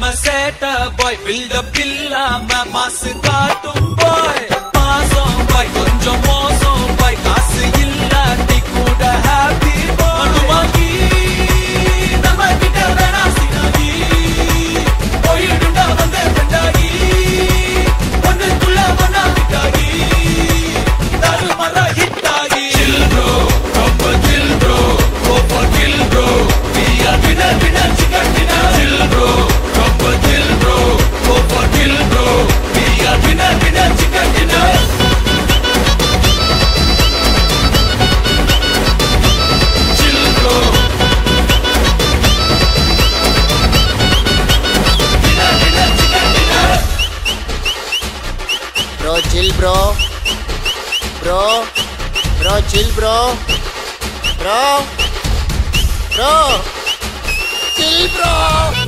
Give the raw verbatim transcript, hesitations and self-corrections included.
சேட்ட பாய் பில்டப் இல்லாம மாசு காட்டும் பாய் மாசம் பாய் கொஞ்சம் மோசம் பாய் காசு இல்லாட்டி கூட ஹாப்பி பாய் அனுமாக்கி நம்ம கிட்ட வேணா சினாகி போயிடுண்டா வந்த கண்டாகி ஒன்னுக்குள்ள ஒன்னா விட்டாகி தாரு மர ஹிட்டாகி chill bro ரொம்ப chill bro go for kill bro we are winner winner chicken dinner chill bro ரொம்ப chill bro go for kill bro we are winner winner chicken dinner chill bro winner winner chicken dinner bro chill bro bro bro chill bro bro bro chill bro